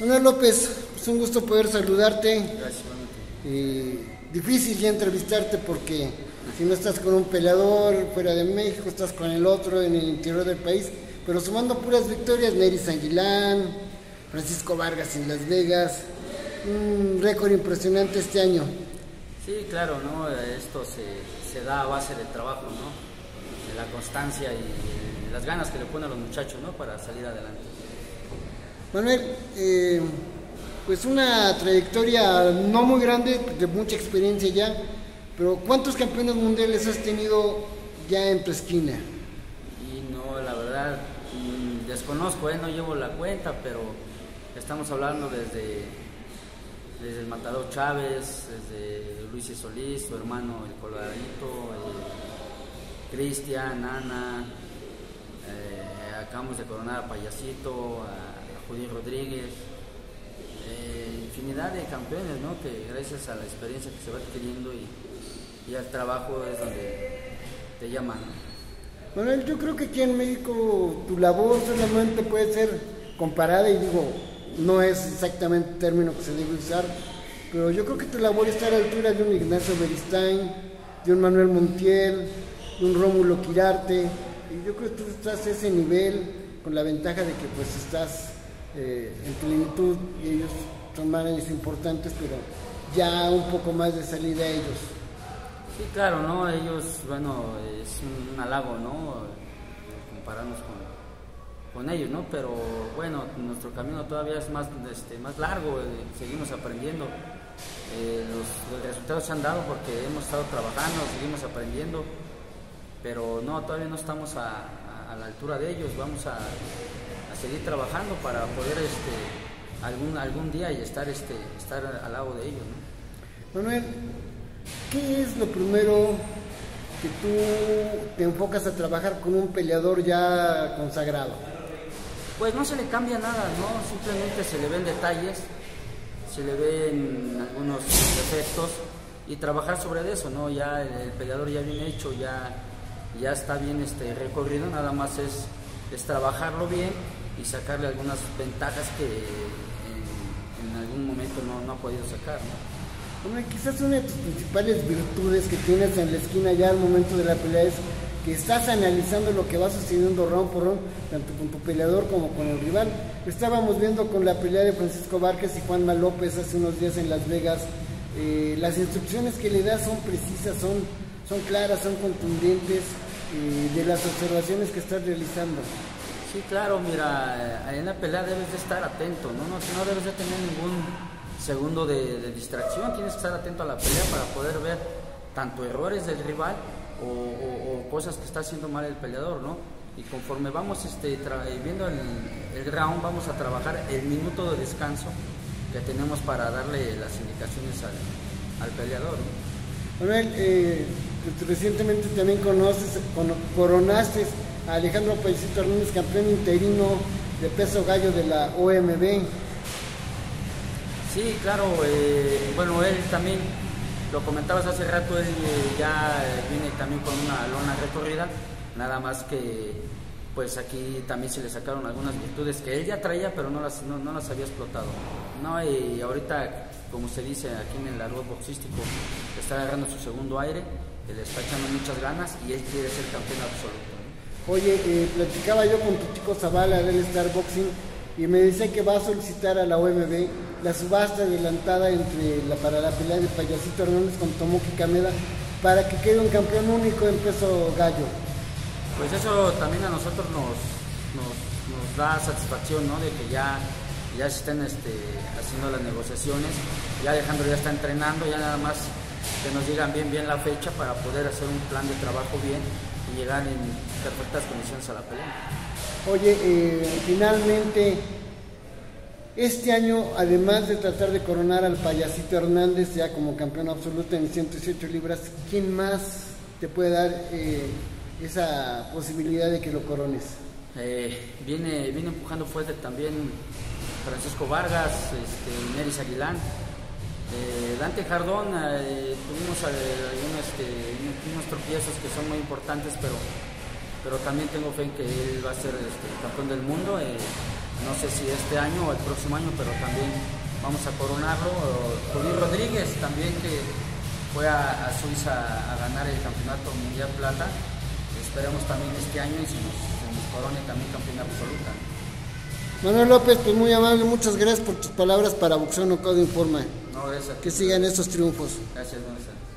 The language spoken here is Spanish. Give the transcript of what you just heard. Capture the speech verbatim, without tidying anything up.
Manuel López, es un gusto poder saludarte. Gracias, eh, difícil ya entrevistarte porque si no estás con un peleador fuera de México, estás con el otro en el interior del país, pero sumando puras victorias. Neris Aguilán, Francisco Vargas en Las Vegas, un récord impresionante este año. Sí, claro, ¿no? Esto se, se da a base del trabajo, ¿no? De la constancia y las ganas que le ponen a los muchachos, ¿no? Para salir adelante. Manuel, eh, pues una trayectoria no muy grande, de mucha experiencia ya, pero ¿cuántos campeones mundiales has tenido ya en tu esquina? Y no, la verdad, mmm, desconozco, ¿eh? No llevo la cuenta, pero estamos hablando desde, desde el Matador Chávez, desde Luis y Solís, tu hermano el Coloradito, eh, Cristian, Ana, eh, acabamos de coronar a Payasito, a Judy Rodríguez, eh, infinidad de campeones, ¿no? Que gracias a la experiencia que se va adquiriendo y, y al trabajo es donde te llaman, ¿no? Manuel, yo creo que aquí en México tu labor solamente puede ser comparada, y digo, no es exactamente el término que se debe usar, pero yo creo que tu labor está a la altura de un Ignacio Beristain, de un Manuel Montiel, de un Rómulo Quirarte, y yo creo que tú estás a ese nivel con la ventaja de que pues estás eh, en plenitud y ellos son managers importantes, pero ya un poco más de salida a ellos. Sí, claro, ¿no? Ellos, bueno, es un, un halago, ¿no? Compararnos con, con ellos, ¿no? Pero bueno, nuestro camino todavía es más, este, más largo, eh, seguimos aprendiendo. Eh, los, los resultados se han dado porque hemos estado trabajando, seguimos aprendiendo, pero no, todavía no estamos a, a, a la altura de ellos. Vamos a, a seguir trabajando para poder este, algún, algún día y estar, este, estar al lado de ellos, ¿no? Manuel, ¿qué es lo primero que tú te enfocas a trabajar con un peleador ya consagrado? Pues no se le cambia nada, ¿no? Simplemente se le ven detalles, se le ven algunos defectos y trabajar sobre eso, ¿no? Ya el, el peleador ya bien hecho, ya, ya está bien este, recorrido, nada más es, es trabajarlo bien y sacarle algunas ventajas que en, en algún momento no, no ha podido sacar, ¿no? Bueno, quizás una de tus principales virtudes que tienes en la esquina ya al momento de la pelea es que estás analizando lo que va sucediendo round por round, tanto con tu peleador como con el rival. Estábamos viendo con la pelea de Francisco Vargas y Juanma López hace unos días en Las Vegas, eh, las instrucciones que le das son precisas, son, son claras, son contundentes, eh, de las observaciones que estás realizando. Sí, claro, mira, en la pelea debes de estar atento, ¿no? No, no debes de tener ningún segundo de, de distracción, tienes que estar atento a la pelea para poder ver tanto errores del rival o, o, o cosas que está haciendo mal el peleador, ¿no? Y conforme vamos este, viendo el, el round, vamos a trabajar el minuto de descanso que tenemos para darle las indicaciones al, al peleador, ¿no? Manuel, eh, recientemente también conoces, con, coronaste a Alejandro Payasito Hernández, campeón interino de peso gallo de la O M B. Sí, claro, eh, bueno, él también, lo comentabas hace rato, él eh, ya viene también con una lona recorrida, nada más que pues aquí también se le sacaron algunas virtudes que él ya traía, pero no las, no, no las había explotado, ¿no? Y ahorita, como se dice aquí en el argot boxístico, está agarrando su segundo aire, le está echando muchas ganas y él quiere ser campeón absoluto, ¿no? Oye, eh, platicaba yo con tu chico Zavala del Star Boxing y me dice que va a solicitar a la O M B la subasta adelantada entre la, para la pelea de Payasito Hernández con Tomoki Kameda para que quede un campeón único en peso gallo. Pues eso también a nosotros nos, nos, nos da satisfacción, ¿no? De que ya, ya se estén este, haciendo las negociaciones, ya Alejandro ya está entrenando, ya nada más que nos digan bien bien la fecha para poder hacer un plan de trabajo bien y llegar en perfectas condiciones a la pelea. Oye, eh, finalmente, este año, además de tratar de coronar al Payasito Hernández ya como campeón absoluto en ciento dieciocho libras, ¿quién más te puede dar eh, esa posibilidad de que lo corones? Eh, viene, viene empujando fuerte también Francisco Vargas, este, Neris Aguilán, eh, Dante Jardón, eh, tuvimos algunos, este, unos tropiezos que son muy importantes, pero pero también tengo fe en que él va a ser este, campeón del mundo. Eh, no sé si este año o el próximo año, pero también vamos a coronarlo. Judín Rodríguez también, que fue a, a Suiza a ganar el campeonato mundial plata. Esperemos también este año y se nos, se nos corone también campeón absoluta. Manuel López, pues muy amable, muchas gracias por tus palabras para Boxeo Knockout Informa. No, gracias. Que sigan estos triunfos. Gracias, buenas tardes.